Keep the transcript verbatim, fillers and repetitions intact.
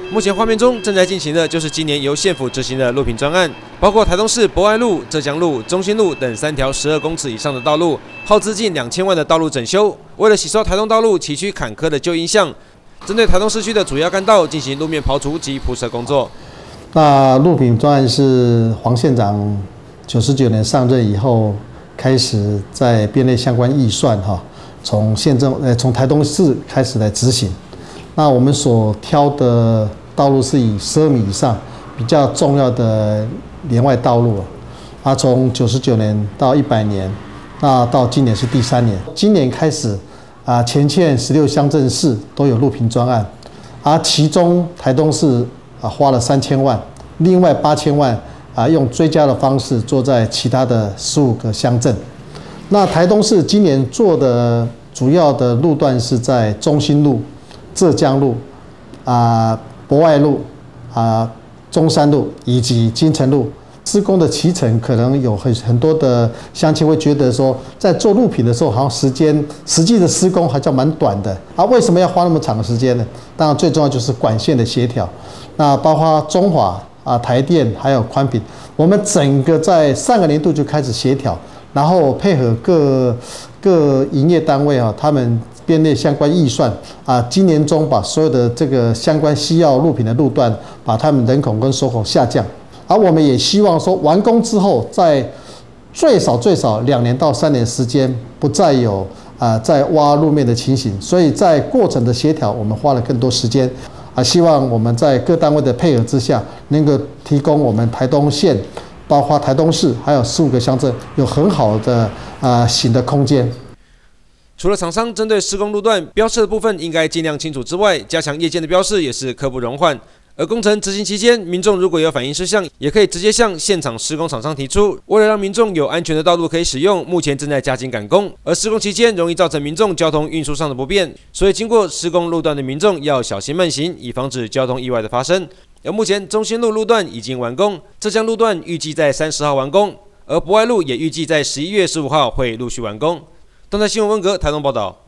目前画面中正在进行的就是今年由县府执行的路平专案，包括台东市博爱路、浙江路、中心路等三条十二公尺以上的道路，耗资近两千万的道路整修。为了洗刷台东道路崎岖坎坷的旧印象，针对台东市区的主要干道进行路面刨除及铺设工作。 那路平专案是黄县长九十九年上任以后开始在编列相关预算哈，从县政呃从台东市开始来执行。那我们所挑的道路是以十二米以上比较重要的连外道路啊，从九十九年到一百年，那到今年是第三年。今年开始啊，前县十六乡镇市都有路平专案，而其中台东市啊花了三千万，另外八千万啊用追加的方式做在其他的十五个乡镇。那台东市今年做的主要的路段是在中心路、浙江路、啊博爱路、啊中山路以及金城路。施工的期程可能有很很多的乡亲会觉得说，在做路平的时候，好像时间实际的施工还叫蛮短的啊。为什么要花那么长的时间呢？当然最重要就是管线的协调，那包括中华啊、台电还有宽屏，我们整个在上个年度就开始协调，然后配合各各营业单位啊，他们编列相关预算啊，今年中把所有的这个相关需要路平的路段，把他们人口跟收口下降。而我们也希望说，完工之后，在最少最少两年到三年时间，不再有啊在挖路面的情形。所以在过程的协调，我们花了更多时间啊，希望我们在各单位的配合之下，能够提供我们台东县，包括台东市还有十五个乡镇有很好的啊行的空间。 除了厂商针对施工路段标示的部分应该尽量清楚之外，加强夜间的标示也是刻不容缓。而工程执行期间，民众如果有反映事项，也可以直接向现场施工厂商提出。为了让民众有安全的道路可以使用，目前正在加紧赶工。而施工期间容易造成民众交通运输上的不便，所以经过施工路段的民众要小心慢行，以防止交通意外的发生。而目前中心路路段已经完工，浙江路段预计在三十号完工，而博爱路也预计在十一月十五号会陆续完工。动态新闻温格台东报道。